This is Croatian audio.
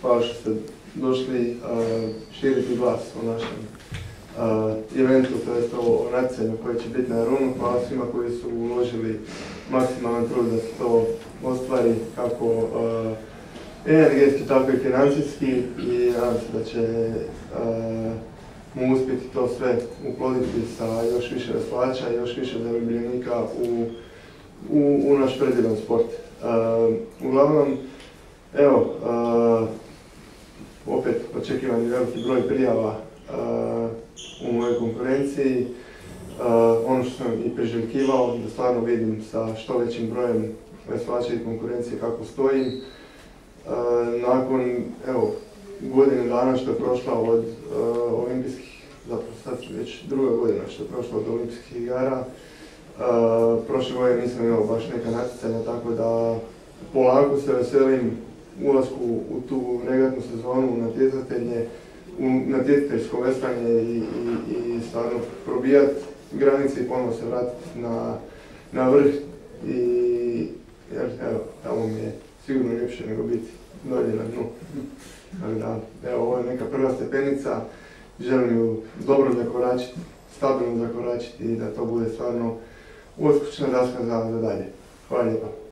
hvala što ste došli širiti glas o našem eventu, to je o natjecanju koje će biti na Jarunu. Hvala svima koji su uložili maksimalan trud da se to ostvari kako energetski, tako i financijski, i nadam se da će mu uspjeti to sve uploditi sa još više veslača i još više zaljubljenika u naš predivan sport. Uglavnom, evo, opet očekivani veliki broj prijava u mojoj konkurenciji. Ono što sam i priželjkivao, da stvarno vidim sa što većim brojem veslača i konkurencije kako stojim. Nakon, evo, godine dana što je prošla od olimpijskih, zapravo sad već druga godina što je prošla od olimpijskih igara, prošle godine nisam imao baš neka natjecanja, tako da polako se veselim ulasku u tu regatnu sezonu, u natjecateljsko veslanje i stvarno probijati granice i ponovno se vratiti na vrh, jer evo, tamo mi je sigurno ljepše nego biti dolje na dnu. Tako da, evo, ovo je neka prva stepenica, želim ju dobro zakoračiti, stabilno zakoračiti i da to bude stvarno uskočna daska za dalje. Hvala lijepa.